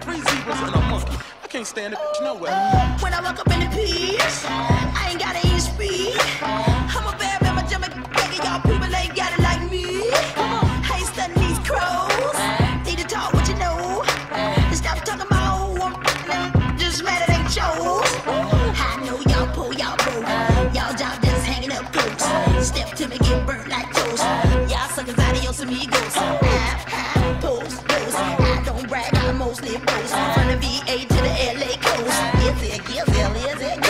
3 zebras and a monkey. I can't stand it nowhere. When I walk up in the piece, I ain't gotta even speak. I'm a bad man, my jumping begging y'all people ain't got it like me. I ain't studying these crows. Need to talk what you know. And stop talking about them just mad it ain't shows. I know y'all pull, y'all broke. Y'all job just hanging up close. Step to me, get burnt like toast. Y'all suckers adios amigos. Pose. I don't brag, I mostly boast. From the VA to the LA coast. Is it go?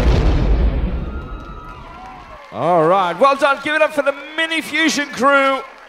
All right, well done. Give it up for the Mini Fusion crew.